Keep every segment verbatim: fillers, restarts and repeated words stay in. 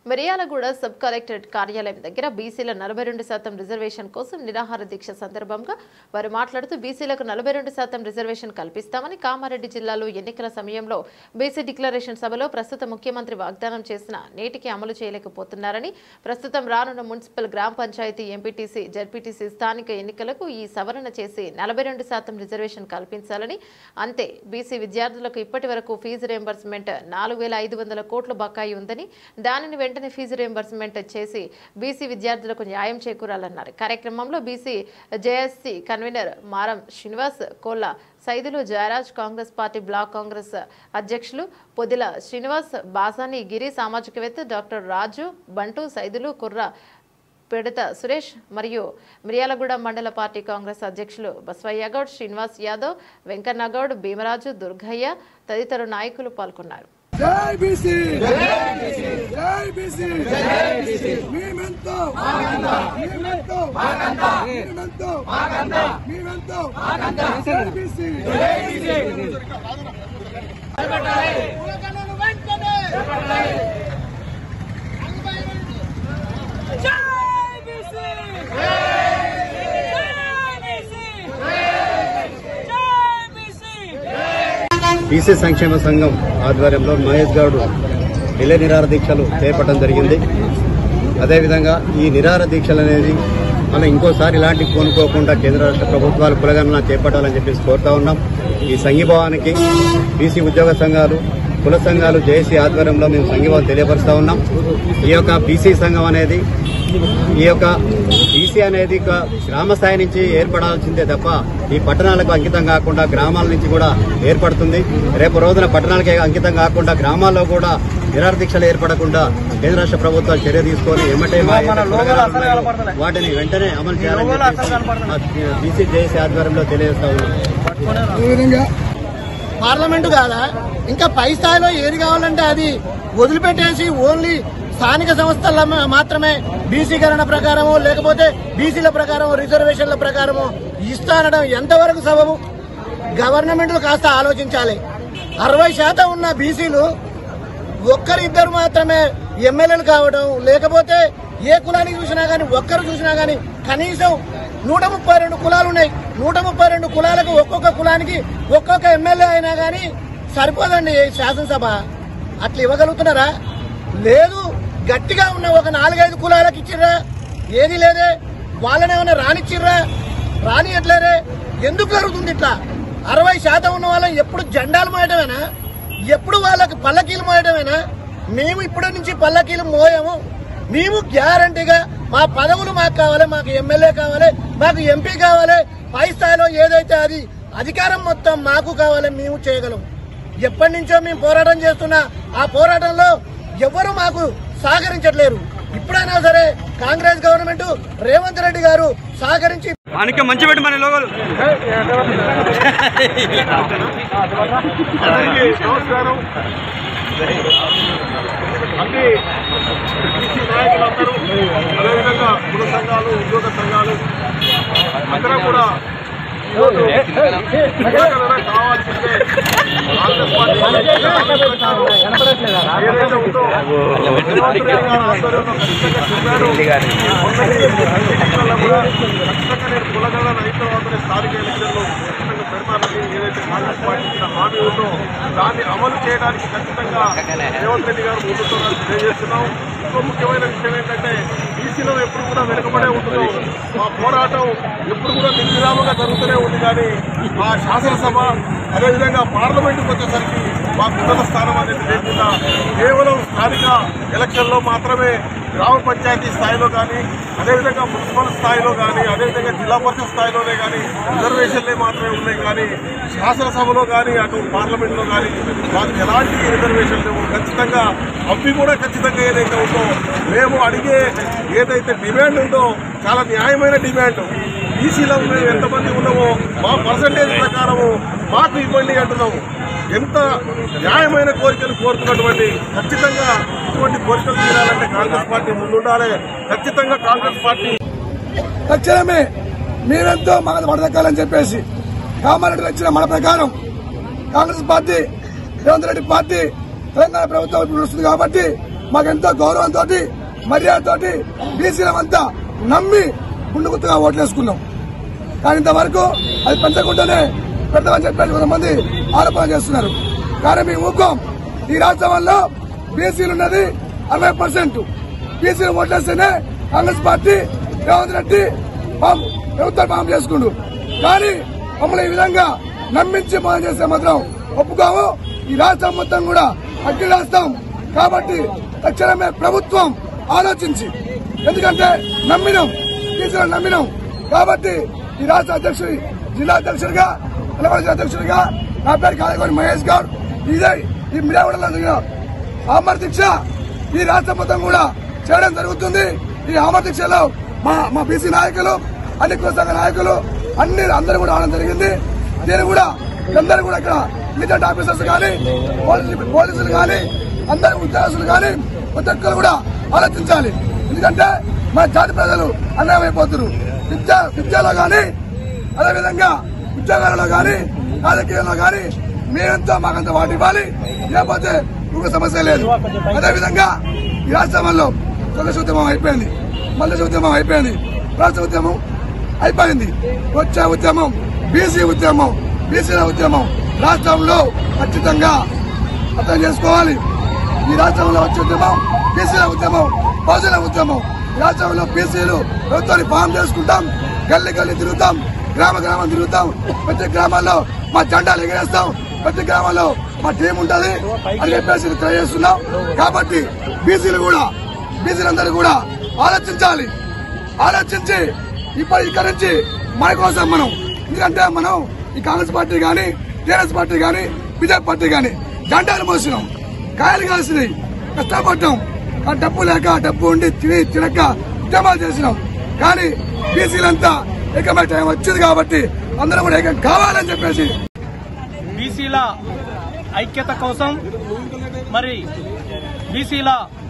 Miryalaguda sub collectorate కార్యాలయం దగ్గర బీసీల నలభై రెండు శాతం రిజర్వేషన్ కోసం నిరాహార దీక్ష సందర్భంగా వారు మాట్లాడుతూ బీసీలకు నలభై రెండు శాతం రిజర్వేషన్ కల్పిస్తామని, కామారెడ్డి జిల్లాలో ఎన్నికల సమయంలో బీసీ డిక్లరేషన్ సభలో ప్రస్తుత ముఖ్యమంత్రి వాగ్దానం చేసిన నేటికి అమలు చేయలేకపోతున్నారని, ప్రస్తుతం రానున్న మున్సిపల్ గ్రామ పంచాయతీ ఎంపీటీసీ జడ్పీటీసీ స్థానిక ఎన్నికలకు ఈ సవరణ చేసి నలభై రెండు శాతం రిజర్వేషన్ కల్పించాలని, అంతే బీసీ విద్యార్థులకు ఇప్పటి వరకు ఫీజు రియంబర్స్మెంట్ నాలుగు వేల ఐదు వందల కోట్ల బకాయి ఉందని, దానిని వెంటనే ఫీజు రియంబర్స్మెంట్ చేసి బీసీ విద్యార్థులకు న్యాయం చేకూరాలన్నారు. కార్యక్రమంలో BC JSC convener Maram Srinivas, Kolla Saidulu Jayaraj, Congress party block Congress అధ్యక్షులు పొదిల శ్రీనివాస్, బాసాని గిరి, సామాజికవేత్త డాక్టర్ రాజు, బంటు, సైదులు, కుర్ర పెడత సురేష్ మరియు మిర్యాలగూడ మండల పార్టీ కాంగ్రెస్ అధ్యక్షులు బస్వయ్యగౌడ్, శ్రీనివాస్ యాదవ్, వెంకన్నగౌడ్, భీమరాజు, దుర్గయ్య తదితర నాయకులు పాల్గొన్నారు. జై బీసీ, జై బీసీ, జై బీసీ, జై బీసీ. మేమెంతో మాగందా, మేమెంతో మాగందా, మేమెంతో మాగందా, మేమెంతో మాగందా. జై బీసీ, జై బీసీ. నిలబడాలి, కులగణను వెంటనే నిలబడాలి. జై బీసీ, జై బీసీ, జై బీసీ. బీసీ సంక్షేమ సంఘం ఆధ్వర్యంలో మహేష్ గౌడ్ నిల నిరాహార దీక్షలు చేపట్టడం జరిగింది. అదేవిధంగా ఈ నిరాహార దీక్షలు అనేది మనం ఇంకోసారి ఇలాంటి కోనుకోకుండా కేంద్ర రాష్ట్ర ప్రభుత్వాలు కులగణన చేపట్టాలని చెప్పేసి కోరుతా ఉన్నాం. ఈ సంఘీభావానికి బీసీ ఉద్యోగ సంఘాలు, కుల సంఘాలు జేఏసీ ఆధ్వర్యంలో మేము సంఘీభావం తెలియపరుస్తా ఉన్నాం. ఈ యొక్క బీసీ సంఘం అనేది ఈ యొక్క బీసీ అనేది గ్రామ స్థాయి నుంచి ఏర్పడాల్సిందే తప్ప ఈ పట్టణాలకు అంకితం కాకుండా గ్రామాల నుంచి కూడా ఏర్పడుతుంది. రేపు రోజున పట్టణాలకే అంకితం కాకుండా గ్రామాల్లో కూడా నిరాహార దీక్షలు ఏర్పడకుండా కేంద్ర రాష్ట్ర ప్రభుత్వాలు చర్య తీసుకొని ఎమ్మటే వాటిని వెంటనే అమలు చేయాలని బీసీ జేఏసీ ఆధ్వర్యంలో తెలియజేస్తా ఉన్నాం. పార్లమెంటు కాదా, ఇంకా పై స్థాయిలో ఏది కావాలంటే అది వదిలిపెట్టేసి ఓన్లీ స్థానిక సంస్థల మాత్రమే బీసీకరణ ప్రకారమో లేకపోతే బీసీల ప్రకారమో రిజర్వేషన్ల ప్రకారమో ఇస్తానడం ఎంతవరకు సబబు? గవర్నమెంట్లు కాస్త ఆలోచించాలి. అరవై శాతం ఉన్న బీసీలు ఒక్కరిద్దరు మాత్రమే ఎమ్మెల్యేలు కావడం, లేకపోతే ఏ కులానికి చూసినా గానీ ఒక్కరు చూసినా గానీ కనీసం నూట ముప్పై రెండు కులాలు ఉన్నాయి. నూట ముప్పై రెండు కులాలకు ఒక్కొక్క కులానికి ఒక్కొక్క ఎమ్మెల్యే అయినా గానీ సరిపోదండి శాసనసభ. అట్లా ఇవ్వగలుగుతున్నారా? లేదు. గట్టిగా ఉన్న ఒక నాలుగైదు కులాలకు ఇచ్చిర్రా? ఏది లేదే. వాళ్ళనేమన్నా రానిచ్చిర్రా? రానియట్లేదే. ఎందుకు జరుగుతుంది ఇట్లా? అరవై శాతం ఉన్న వాళ్ళని ఎప్పుడు జెండాలు మోయటమేనా? ఎప్పుడు వాళ్ళకి పల్లకీలు మోయటమేనా? మేము ఇప్పటి నుంచి పల్లకీలు మోయము. మేము గ్యారంటీగా మా పదవులు మాకు కావాలి, మాకు ఎమ్మెల్యే కావాలి, మాకు ఎంపీ కావాలి. పై స్థాయిలో ఏదైతే అది అధికారం మొత్తం మాకు కావాలి, మేము చేయగలం. ఎప్పటి నుంచో మేము పోరాటం చేస్తున్నా ఆ పోరాటంలో ఎవరు మాకు సహకరించట్లేరు. ఇప్పుడైనా సరే కాంగ్రెస్ గవర్నమెంట్ రేవంత్ రెడ్డి గారు సహకరించి మంచి పెట్టి మన లోగోలు. నమస్కారం. అన్ని బీసీ నాయకులందరూ, అదేవిధంగా కుల సంఘాలు, ఉద్యోగ సంఘాలు అందరూ కూడా కావాల్సిందే. కాంగ్రెస్ పార్టీ ఏదైతే ఉందో ఖచ్చితంగా నేను కులగణన అయిన తర్వాతనే స్థానిక ఎన్నికల్లో ఖచ్చితంగా పెడతానని ఏదైతే కాంగ్రెస్ పార్టీ ఇచ్చిన హామీ ఉందో దాన్ని అమలు చేయడానికి ఖచ్చితంగా రేవంత్ రెడ్డి గారు ముందుతో తెలియజేస్తున్నాం. ఇంకో ముఖ్యమైన విషయం ఏంటంటే బీసీలో ఎప్పుడు కూడా వెనుకబడే ఉంటుందో మా పోరాటం ఎప్పుడు కూడా నిర్విరామంగా జరుగుతూనే ఉంది. కానీ మా శాసనసభ అదేవిధంగా పార్లమెంటుకు వచ్చేసరికి మాకు ఉన్నత స్థానం అనేది లేకుండా కేవలం స్థానిక ఎలక్షన్లో మాత్రమే గ్రామ పంచాయతీ స్థాయిలో కానీ, అదేవిధంగా మున్సిపల్ స్థాయిలో కానీ, అదేవిధంగా జిల్లా పరిషత్ స్థాయిలోనే కానీ రిజర్వేషన్లే మాత్రమే ఉన్నాయి. కానీ శాసనసభలో కానీ అటు పార్లమెంట్లో కానీ మాకు ఎలాంటి రిజర్వేషన్ లేవు. ఖచ్చితంగా అవి కూడా ఖచ్చితంగా ఏదైతే ఉందో మేము అడిగే ఏదైతే డిమాండ్ ఉందో చాలా న్యాయమైన డిమాండ్. బీసీలో మేము ఎంతమంది ఉన్నామో మా పర్సంటేజ్ ప్రకారము మాకు ఇవ్వండి అంటున్నాము. ఎంత న్యాయమైన కోరికలు కోరుతున్నటువంటి ఖచ్చితంగా ఇటువంటి కోరికలు తీరాలంటే కాంగ్రెస్ పార్టీ ముందుండాలి. ఖచ్చితంగా కాంగ్రెస్ పార్టీ తక్షణమే మీరెంతో మన వడదక్కాలని చెప్పేసి కామారెడ్డిలో ఇచ్చిన మన ప్రకారం కాంగ్రెస్ పార్టీ రేవంత్ రెడ్డి పార్టీ తెలంగాణ ప్రభుత్వం నడుస్తుంది కాబట్టి మాకెంతో గౌరవంతో మర్యాదతోటి బీసీలమంతా నమ్మి గుండుగుత్తుగా ఓట్లేసుకున్నాం. కానీ ఇంతవరకు అది పెంచకుండానే పెడతామని చెప్పేసి కొంతమంది ఆరోపణ చేస్తున్నారు. కానీ మేము ఊకం. ఈ రాష్ట్రంలో బీసీలు ఉన్నది అరవై పర్సెంట్. బీసీలు ఓట్లేస్తేనే కాంగ్రెస్ పార్టీ రేవంత్ రెడ్డి ప్రభుత్వం పాము చేసుకుండు. కానీ మమ్మల్ని ఈ విధంగా నమ్మించి మోసం చేస్తే మాత్రం ఒప్పుకోము. ఈ రాష్ట్రం మొత్తం కూడా అగ్గి రాస్తాం. కాబట్టి తక్షణమే ప్రభుత్వం ఆలోచించి, ఎందుకంటే నమ్మినాం, బీసీలను నమ్మినాం. కాబట్టి ఈ రాష్ట్ర అధ్యక్షుడి జిల్లా అధ్యక్షుడిగా తెలంగాణ అధ్యక్షుడిగా నా పేరు కాలేగోని మహేష్ గౌడ్. ఇదే ఈ మిర్యాలగూడలో జరిగిన ఆమర దీక్ష ఈ రాష్ట్రం మొత్తం కూడా చేయడం జరుగుతుంది. ఈ ఆమర దీక్షలో మా మా బీసీ నాయకులు, అన్ని కుల సంఘ నాయకులు అన్ని అందరూ కూడా రావడం జరిగింది. దీన్ని కూడా అందరూ కూడా ఇక్కడ మిలిటెంట్ ఆఫీసర్స్ కానీ, పోలీసులు కానీ, అందరు ఉద్యోగస్తులు కానీ ప్రతి ఒక్కరు కూడా ఆలోచించాలి. ఎందుకంటే మన జాతి ప్రజలు అన్యాయం అయిపోతున్నారు. విద్య విద్యలో కానీ, అదేవిధంగా ఉద్యోగాలలో కానీ, రాజకీయాల్లో కానీ మేమెంతో మాకంత వాటి ఇవ్వాలి. లేకపోతే ఇంకో సమస్య లేదు. అదేవిధంగా ఈ రాష్ట్రంలో స్వదేశ ఉద్యమం అయిపోయింది, మల్లె ఉద్యమం అయిపోయింది, రాష్ట్ర ఉద్యమం అయిపోయింది. వచ్చే ఉద్యమం బీసీ ఉద్యమం, బీసీల ఉద్యమం రాష్ట్రంలో ఖచ్చితంగా అర్థం చేసుకోవాలి. ఈ రాష్ట్రంలో వచ్చే ఉద్యమం బీసీల ఉద్యమం, బహుజన ఉద్యమం. ఈ రాష్ట్రంలో బీసీలు ప్రభుత్వాన్ని ఫామ్ చేసుకుంటాం, గల్లీ గల్లీ తిరుగుతాం, గ్రామ గ్రామం తిరుగుతాం. ప్రతి గ్రామాల్లో మా జెండాలు ఎగరేస్తాం, ప్రతి గ్రామాల్లో మా టీం ఉంటుంది అని చెప్పేసి తెలియజేస్తున్నాం. కాబట్టి బీసీలు కూడా బీసీలందరూ కూడా ఆలోచించాలి. ఆలోచించి ఇప్పుడు ఇక్కడి నుంచి మన కోసం మనం, ఎందుకంటే మనం ఈ కాంగ్రెస్ పార్టీ కానీ, టీఆర్ఎస్ పార్టీ కానీ, బీజేపీ పార్టీ కానీ జెండాలు మోసినాం, కాయలు కాసినాయి, కష్టపడ్డాం. డబ్బు లేక డబ్బు ఉండి తిని తినక ఉద్యమాలు చేసినాం. కానీ బీసీలంతా ఏకమై టైం వచ్చింది కాబట్టి అందరం కూడా ఏకం కావాలని చెప్పేసి బీసీల ఐక్యత కోసం మరి బీసీల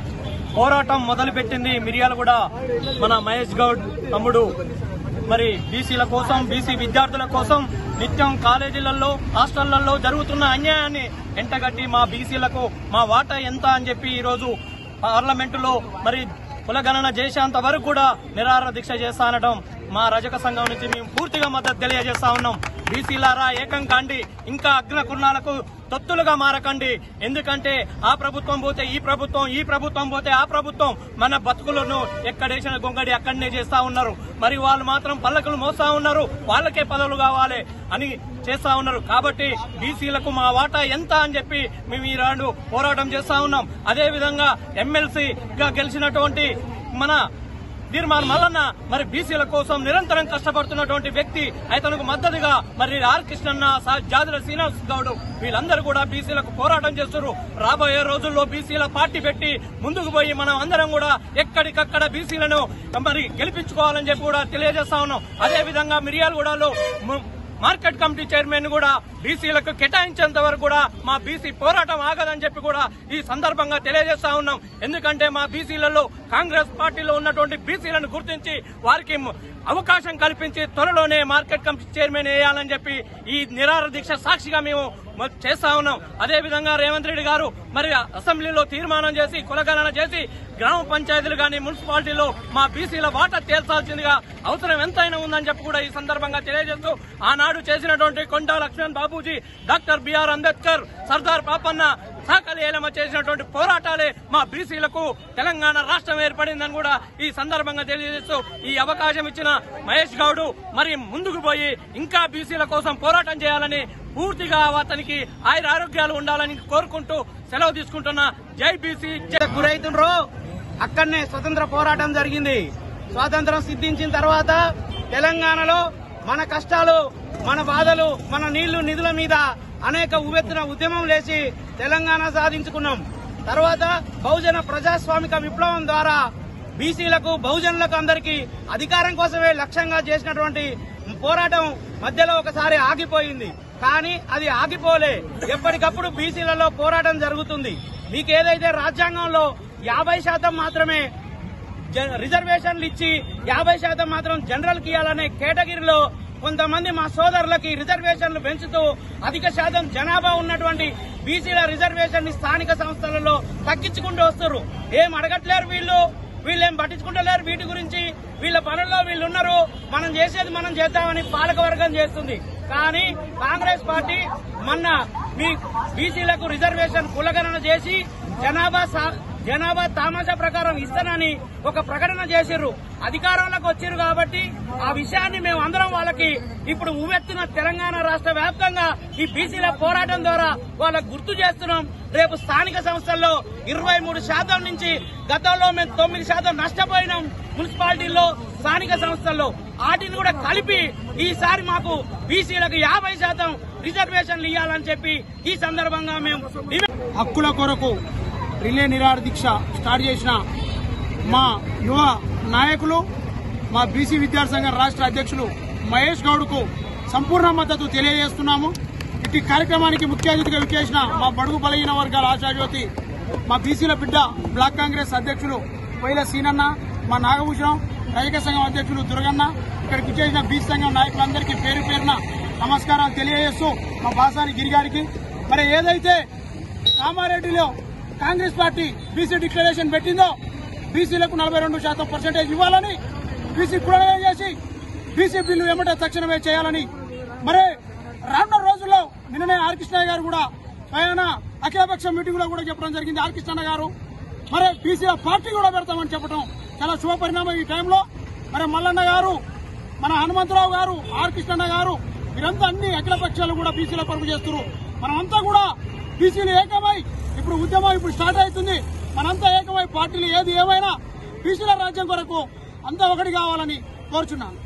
పోరాటం మొదలుపెట్టింది మిర్యాలగూడ మన మహేష్ గౌడ్ తమ్ముడు. మరి బీసీల కోసం, బీసీ విద్యార్థుల కోసం నిత్యం కాలేజీలలో, హాస్టళ్లలో జరుగుతున్న అన్యాయాన్ని ఎంటగట్టి మా బీసీలకు మా వాటా ఎంత అని చెప్పి ఈ రోజు పార్లమెంటులో మరి కులగణన చేసేంత వరకు కూడా నిరాహార దీక్ష చేస్తా అనడం మా రజక సంఘం నుంచి మేము పూర్తిగా మద్దతు తెలియజేస్తా ఉన్నాం. బీసీలారా ఏకం కాండి, ఇంకా అగ్న కుర్ణాలకు తొత్తులుగా మారకండి. ఎందుకంటే ఆ ప్రభుత్వం పోతే ఈ ప్రభుత్వం, ఈ ప్రభుత్వం పోతే ఆ ప్రభుత్వం మన బతుకులను ఎక్కడేసిన గొంగడి అక్కడనే చేస్తా ఉన్నారు. మరి వాళ్ళు మాత్రం పల్లకులు మోస్తా ఉన్నారు, వాళ్ళకే పదవులు కావాలి అని చేస్తా ఉన్నారు. కాబట్టి బీసీలకు మా వాటా ఎంత అని చెప్పి మేము ఈ రాండు పోరాటం చేస్తా ఉన్నాం. అదే విధంగా ఎమ్మెల్సీగా గెలిచినటువంటి మన నిర్మాణ మల్లన్న మరి బీసీల కోసం నిరంతరం కష్టపడుతున్నటువంటి వ్యక్తి. అతనికి మద్దతుగా మరి ఆర్ కృష్ణన్న, జాదుల శ్రీనివాస్ గౌడ్ వీళ్ళందరూ కూడా బీసీలకు పోరాటం చేస్తున్నారు. రాబోయే రోజుల్లో బీసీల పార్టీ పెట్టి ముందుకు పోయి మనం అందరం కూడా ఎక్కడికక్కడ బీసీలను మరి గెలిపించుకోవాలని చెప్పి కూడా తెలియజేస్తా ఉన్నాం. అదే విధంగా మిర్యాలగూడలో మార్కెట్ కమిటీ చైర్మన్ కూడా బీసీలకు కేటాయించేంత వరకు కూడా మా బీసీ పోరాటం ఆగదని చెప్పి కూడా ఈ సందర్భంగా తెలియజేస్తా ఉన్నాం. ఎందుకంటే మా బీసీలలో కాంగ్రెస్ పార్టీలో ఉన్నటువంటి బీసీలను గుర్తించి వారికి అవకాశం కల్పించి త్వరలోనే మార్కెట్ కమిటీ చైర్మన్ వేయాలని చెప్పి ఈ నిరాహార దీక్ష సాక్షిగా మేము చేస్తా ఉన్నాం. అదే విధంగా రేవంత్ రెడ్డి గారు మరి అసెంబ్లీలో తీర్మానం చేసి కులగణన చేసి గ్రామ పంచాయతీలు గాని మున్సిపాలిటీలో మా బీసీల వాటా తేల్చాల్సిందిగా అవసరం ఎంతైనా ఉందని చెప్పి కూడా ఈ సందర్భంగా తెలియజేస్తూ ఆనాడు చేసినటువంటి కొండా లక్ష్మణ్ బాబూజీ, డాక్టర్ బిఆర్ అంబేద్కర్, సర్దార్ పాపన్న, సాకలి ఏలమ్మ చేసినటువంటి పోరాటాలే మా బీసీలకు తెలంగాణ రాష్ట్రం ఏర్పడిందని కూడా ఈ సందర్భంగా తెలియజేస్తూ ఈ అవకాశం ఇచ్చిన మహేష్ గౌడ్ మరి ముందుకు పోయి ఇంకా బీసీల కోసం పోరాటం చేయాలని, పూర్తిగా అతనికి ఆయుర ఆరోగ్యాలు ఉండాలని కోరుకుంటూ సెలవు తీసుకుంటున్నా. జై బీసీ. గురైతుండ్రో అక్కడనే స్వతంత్ర పోరాటం జరిగింది. స్వాతంత్రం సిద్ధించిన తర్వాత తెలంగాణలో మన కష్టాలు, మన బాధలు, మన నీళ్లు నిధుల మీద అనేక ఉవ్వెత్తున ఉద్యమం లేచి తెలంగాణ సాధించుకున్నాం. తర్వాత బహుజన ప్రజాస్వామిక విప్లవం ద్వారా బీసీలకు, బహుజనులకు అందరికీ అధికారం కోసమే లక్ష్యంగా చేసినటువంటి పోరాటం మధ్యలో ఒకసారి ఆగిపోయింది. కానీ అది ఆగిపోలే, ఎప్పటికప్పుడు బీసీలలో పోరాటం జరుగుతుంది. మీకు ఏదైతే రాజ్యాంగంలో యాభై శాతం మాత్రమే రిజర్వేషన్లు ఇచ్చి యాభై శాతం మాత్రం జనరల్ కి ఇవ్వాలనే కేటగిరీలో కొంతమంది మా సోదరులకి రిజర్వేషన్లు పెంచుతూ అధిక శాతం జనాభా ఉన్నటువంటి బీసీల రిజర్వేషన్ ని స్థానిక సంస్థలలో తగ్గించుకుంటూ వస్తారు. ఏం అడగట్లేరు వీళ్ళు, వీళ్ళేం పట్టించుకుంటలేరు వీటి గురించి. వీళ్ళ పనుల్లో వీళ్ళు ఉన్నారు, మనం చేసేది మనం చేద్దామని పాలకవర్గం చేస్తుంది. కానీ కాంగ్రెస్ పార్టీ మొన్న మీ బీసీలకు రిజర్వేషన్ కులగణన చేసి జనాభా జనాభా తామాషా ప్రకారం ఇస్తానని ఒక ప్రకటన చేసిర్రు. అధికారంలోకి వచ్చారు కాబట్టి ఆ విషయాన్ని మేము అందరం వాళ్ళకి ఇప్పుడు ఉవ్వెత్తున తెలంగాణ రాష్ట్ర వ్యాప్తంగా ఈ బీసీల పోరాటం ద్వారా వాళ్ళకు గుర్తు చేస్తున్నాం. రేపు స్థానిక సంస్థల్లో ఇరవై మూడు శాతం నుంచి గతంలో మేము తొమ్మిది శాతం నష్టపోయినాం మున్సిపాలిటీల్లో, స్థానిక సంస్థల్లో. వాటిని కూడా కలిపి ఈసారి మాకు బీసీలకు యాభై శాతం రిజర్వేషన్లు ఇవ్వాలని చెప్పి ఈ సందర్భంగా మేము హక్కుల కొరకు రిలే నిరాహార దీక్ష స్టార్ట్ చేసిన మా యువ నాయకులు, మా బీసీ విద్యార్థి సంఘం రాష్ట్ర అధ్యక్షులు మహేష్ గౌడ్ కు సంపూర్ణ మద్దతు తెలియజేస్తున్నాము. ఇట్టి కార్యక్రమానికి ముఖ్య అతిథిగా విచ్చేసిన మా బడుగు బలహీన వర్గాల ఆశాజ్యోతి, మా బీసీల బిడ్డ బ్లాక్ కాంగ్రెస్ అధ్యక్షులు వైల సీనన్న, మా నాగభూషణం రజక సంఘం అధ్యక్షులు దుర్గన్న, ఇక్కడికి విచ్చేసిన బీసీ సంఘం నాయకులందరికీ పేరు పేరున నమస్కారాలు తెలియజేస్తూ మా బాసాని గిరిగారికి, మరి ఏదైతే కామారెడ్డిలో కాంగ్రెస్ పార్టీ బీసీ డిక్లరేషన్ పెట్టిందో బీసీలకు నలభై రెండు శాతం పర్సెంటేజ్ ఇవ్వాలని, బీసీ కులగణన చేసి బీసీ బిల్లు ఏమంటే తక్షణమే చేయాలని, మరి రానున్న రోజుల్లో నిన్ననే ఆర్ కృష్ణయ్య గారు కూడా ఆయన అఖిలపక్ష మీటింగ్ లో కూడా చెప్పడం జరిగింది. ఆర్ కృష్ణయ్య గారు మరి బీసీల పార్టీ కూడా పెడతామని చెప్పడం చాలా శుభ పరిణామం. ఈ టైంలో మరి మల్లన్న గారు, మన హనుమంతరావు గారు, ఆర్ కృష్ణయ్య గారు వీరంతా అన్ని అఖిల పక్షాలు కూడా బీసీల కొరకు చేస్తున్నారు. మనమంతా కూడా బీసీలు ఏకమై ఇప్పుడు ఉద్యమం ఇప్పుడు స్టార్ట్ అవుతుంది. మనంతా ఏకమై పార్టీలు ఏది ఏమైనా బీసీల రాజ్యం కొరకు అంతా ఒకటి కావాలని కోరుచున్నాను.